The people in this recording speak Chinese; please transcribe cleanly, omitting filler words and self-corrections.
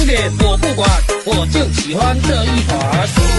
点我不管，我就喜欢这一款。